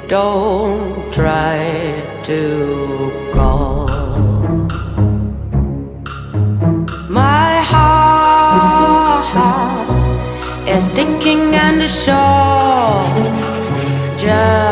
don't try to call. My heart is aching and sore, just